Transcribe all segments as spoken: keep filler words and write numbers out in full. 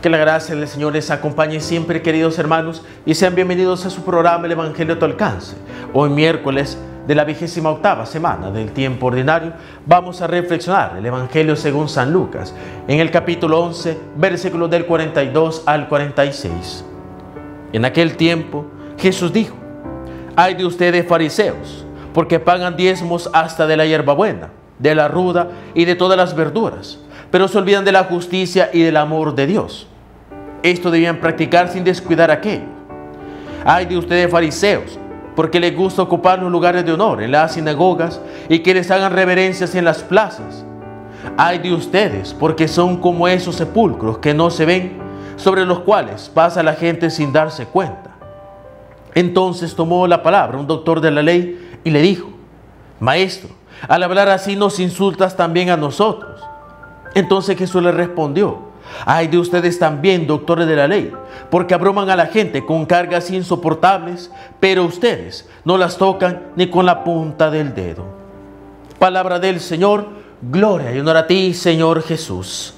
Que la gracia del Señor les acompañe siempre, queridos hermanos, y sean bienvenidos a su programa El Evangelio a tu alcance. Hoy miércoles de la vigésima octava semana del tiempo ordinario, vamos a reflexionar el Evangelio según San Lucas, en el capítulo once, versículos del cuarenta y dos al cuarenta y seis. En aquel tiempo, Jesús dijo: «Ay de ustedes, fariseos, porque pagan diezmos hasta de la hierbabuena, de la ruda y de todas las verduras, pero se olvidan de la justicia y del amor de Dios. Esto debían practicar sin descuidar aquello. Ay de ustedes, fariseos, porque les gusta ocupar los lugares de honor en las sinagogas y que les hagan reverencias en las plazas. Ay de ustedes, porque son como esos sepulcros que no se ven, sobre los cuales pasa la gente sin darse cuenta». Entonces tomó la palabra un doctor de la ley y le dijo: «Maestro, al hablar así nos insultas también a nosotros». Entonces Jesús le respondió: «Ay de ustedes también, doctores de la ley, porque abruman a la gente con cargas insoportables, pero ustedes no las tocan ni con la punta del dedo». Palabra del Señor. Gloria y honor a ti, Señor Jesús.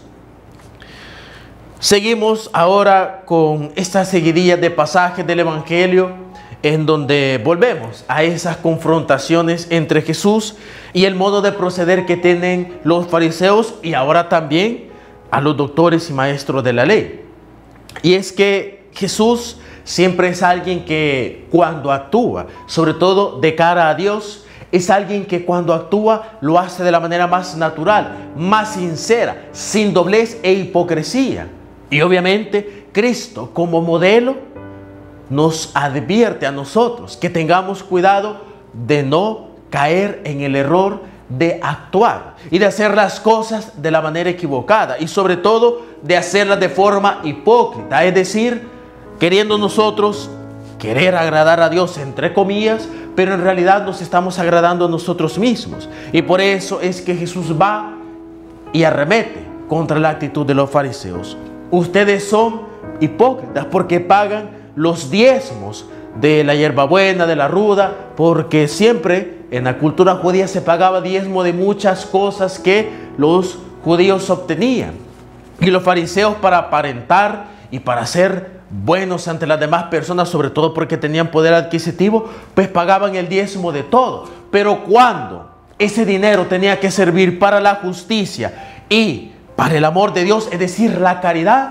Seguimos ahora con esta seguidilla de pasajes del Evangelio, en donde volvemos a esas confrontaciones entre Jesús y el modo de proceder que tienen los fariseos y ahora también a los doctores y maestros de la ley. Y es que Jesús siempre es alguien que cuando actúa, sobre todo de cara a Dios, es alguien que cuando actúa lo hace de la manera más natural, más sincera, sin doblez e hipocresía. Y obviamente Cristo, como modelo, nos advierte a nosotros que tengamos cuidado de no caer en el error de actuar y de hacer las cosas de la manera equivocada, y sobre todo de hacerlas de forma hipócrita, es decir, queriendo nosotros querer agradar a Dios entre comillas, pero en realidad nos estamos agradando a nosotros mismos. Y por eso es que Jesús va y arremete contra la actitud de los fariseos. Ustedes son hipócritas porque pagan los diezmos de la hierbabuena, de la ruda, porque siempre en la cultura judía se pagaba diezmo de muchas cosas que los judíos obtenían. Y los fariseos, para aparentar y para ser buenos ante las demás personas, sobre todo porque tenían poder adquisitivo, pues pagaban el diezmo de todo. Pero cuando ese dinero tenía que servir para la justicia y para el amor de Dios, es decir, la caridad,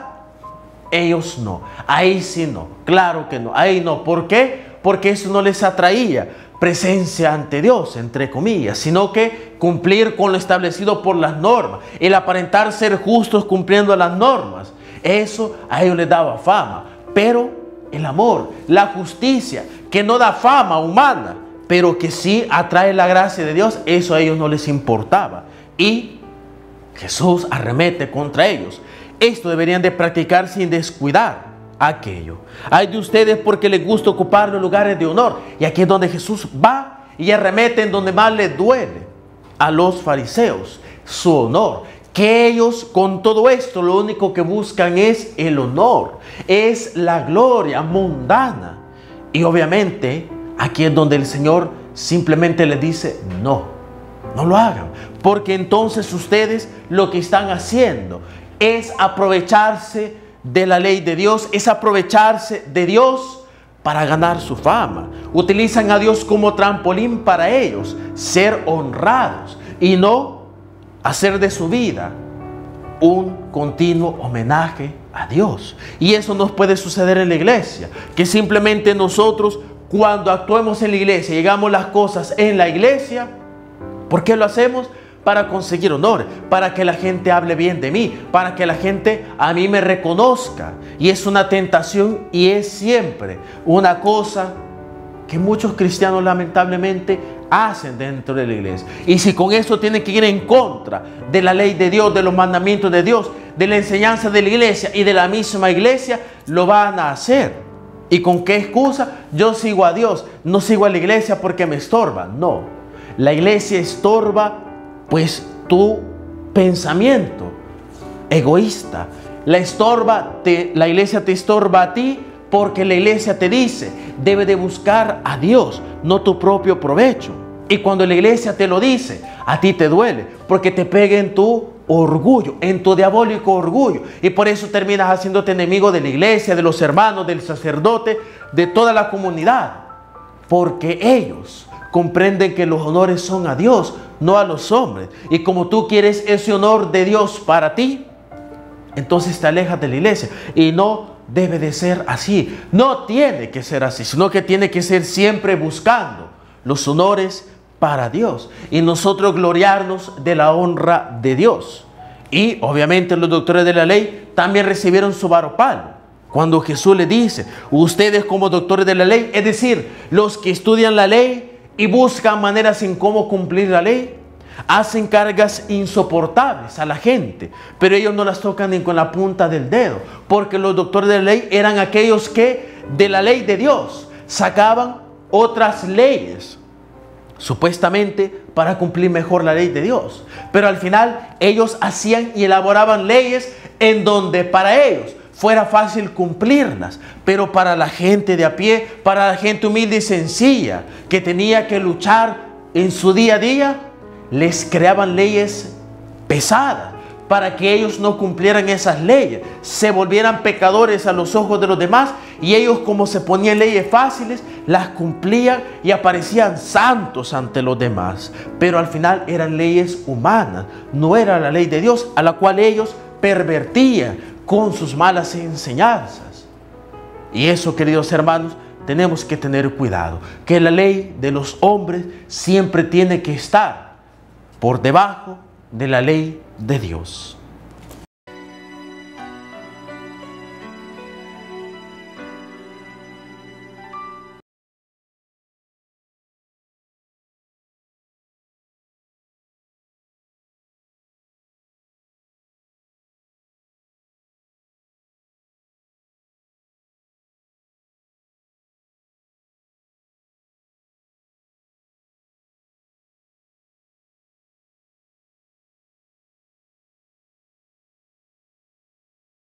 ellos no. Ahí sí no. Claro que no. Ahí no. ¿Por qué? Porque eso no les atraía presencia ante Dios, entre comillas, sino que cumplir con lo establecido por las normas, el aparentar ser justos cumpliendo las normas, eso a ellos les daba fama. Pero el amor, la justicia, que no da fama humana, pero que sí atrae la gracia de Dios, eso a ellos no les importaba. Y Jesús arremete contra ellos. Esto deberían de practicar sin descuidar aquello. Ay de ustedes porque les gusta ocupar los lugares de honor. Y aquí es donde Jesús va y arremete en donde más les duele a los fariseos, su honor. Que ellos con todo esto lo único que buscan es el honor, es la gloria mundana. Y obviamente aquí es donde el Señor simplemente les dice: no, no lo hagan, porque entonces ustedes lo que están haciendo es aprovecharse de la ley de Dios, es aprovecharse de Dios para ganar su fama. Utilizan a Dios como trampolín para ellos ser honrados y no hacer de su vida un continuo homenaje a Dios. Y eso nos puede suceder en la iglesia, que simplemente nosotros, cuando actuemos en la iglesia, llegamos las cosas en la iglesia, ¿por qué lo hacemos? Para conseguir honor, para que la gente hable bien de mí, para que la gente a mí me reconozca. Y es una tentación y es siempre una cosa que muchos cristianos lamentablemente hacen dentro de la iglesia. Y si con eso tienen que ir en contra de la ley de Dios, de los mandamientos de Dios, de la enseñanza de la iglesia y de la misma iglesia, lo van a hacer. ¿Y con qué excusa? Yo sigo a Dios, no sigo a la iglesia porque me estorba. No, la iglesia estorba pues tu pensamiento egoísta. La estorba, te, la iglesia te estorba a ti porque la iglesia te dice: debe de buscar a Dios, no tu propio provecho. Y cuando la iglesia te lo dice, a ti te duele porque te pega en tu orgullo, en tu diabólico orgullo. Y por eso terminas haciéndote enemigo de la iglesia, de los hermanos, del sacerdote, de toda la comunidad. Porque ellos comprenden que los honores son a Dios, no a los hombres. Y como tú quieres ese honor de Dios para ti, entonces te alejas de la iglesia. Y no debe de ser así. No tiene que ser así, sino que tiene que ser siempre buscando los honores para Dios. Y nosotros gloriarnos de la honra de Dios. Y obviamente los doctores de la ley también recibieron su varopalo. Cuando Jesús le dice, ustedes como doctores de la ley, es decir, los que estudian la ley y buscan maneras en cómo cumplir la ley, hacen cargas insoportables a la gente, pero ellos no las tocan ni con la punta del dedo, porque los doctores de la ley eran aquellos que de la ley de Dios sacaban otras leyes, supuestamente para cumplir mejor la ley de Dios. Pero al final ellos hacían y elaboraban leyes en donde para ellos fuera fácil cumplirlas, pero para la gente de a pie, para la gente humilde y sencilla, que tenía que luchar en su día a día, les creaban leyes pesadas para que ellos no cumplieran esas leyes, se volvieran pecadores a los ojos de los demás, y ellos, como se ponían leyes fáciles, las cumplían y aparecían santos ante los demás. Pero al final eran leyes humanas, no era la ley de Dios, a la cual ellos pervertían con sus malas enseñanzas. Y eso, queridos hermanos, tenemos que tener cuidado, que la ley de los hombres siempre tiene que estar por debajo de la ley de Dios.